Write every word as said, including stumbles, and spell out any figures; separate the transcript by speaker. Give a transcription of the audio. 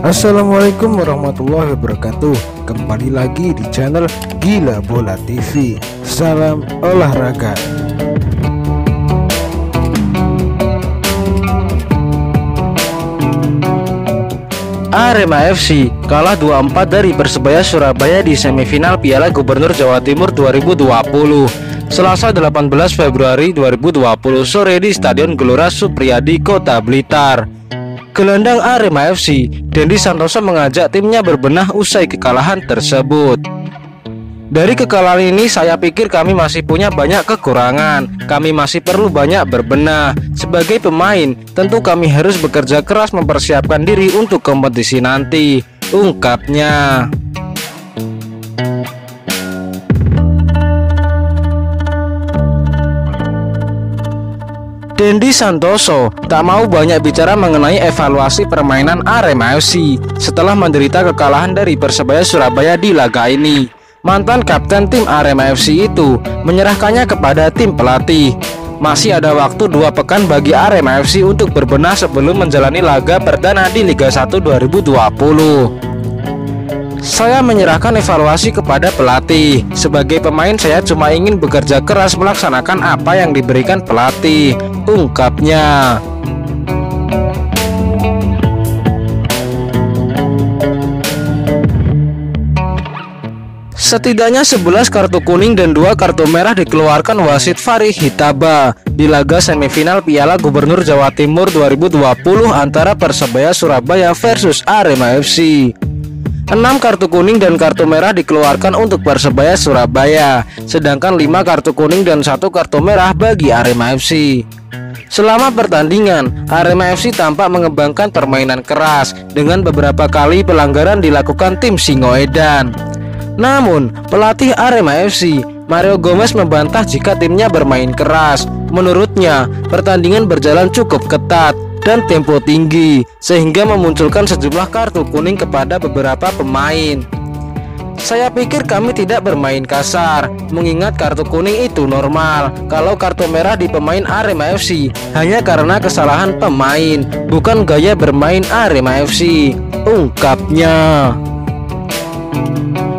Speaker 1: Assalamualaikum warahmatullahi wabarakatuh. Kembali lagi di channel Gila Bola T V. Salam olahraga.
Speaker 2: Arema F C kalah dua empat dari Persebaya Surabaya di semifinal Piala Gubernur Jawa Timur dua ribu dua puluh Selasa delapan belas Februari dua ribu dua puluh sore di Stadion Gelora Supriyadi, Kota Blitar. Gelandang Arema F C, Dendi Santoso mengajak timnya berbenah usai kekalahan tersebut. Dari kekalahan ini saya pikir kami masih punya banyak kekurangan. Kami masih perlu banyak berbenah. Sebagai pemain, tentu kami harus bekerja keras mempersiapkan diri untuk kompetisi nanti, ungkapnya. Dendi Santoso tak mau banyak bicara mengenai evaluasi permainan Arema F C setelah menderita kekalahan dari Persebaya Surabaya di laga ini. Mantan kapten tim Arema F C itu menyerahkannya kepada tim pelatih. Masih ada waktu dua pekan bagi Arema F C untuk berbenah sebelum menjalani laga perdana di Liga satu dua ribu dua puluh. Saya menyerahkan evaluasi kepada pelatih. Sebagai pemain saya cuma ingin bekerja keras melaksanakan apa yang diberikan pelatih, ungkapnya. Setidaknya sebelas kartu kuning dan dua kartu merah dikeluarkan wasit Farid Hitaba di laga semifinal Piala Gubernur Jawa Timur dua ribu dua puluh antara Persebaya Surabaya versus Arema F C. enam kartu kuning dan kartu merah dikeluarkan untuk Persebaya Surabaya, sedangkan lima kartu kuning dan satu kartu merah bagi Arema F C. Selama pertandingan, Arema F C tampak mengembangkan permainan keras dengan beberapa kali pelanggaran dilakukan tim Singoedan. Namun, pelatih Arema F C, Mario Gomez, membantah jika timnya bermain keras. Menurutnya, pertandingan berjalan cukup ketat dan tempo tinggi sehingga memunculkan sejumlah kartu kuning kepada beberapa pemain. Saya pikir kami tidak bermain kasar, mengingat kartu kuning itu normal. Kalau kartu merah di pemain Arema F C hanya karena kesalahan pemain, bukan gaya bermain Arema F C, ungkapnya.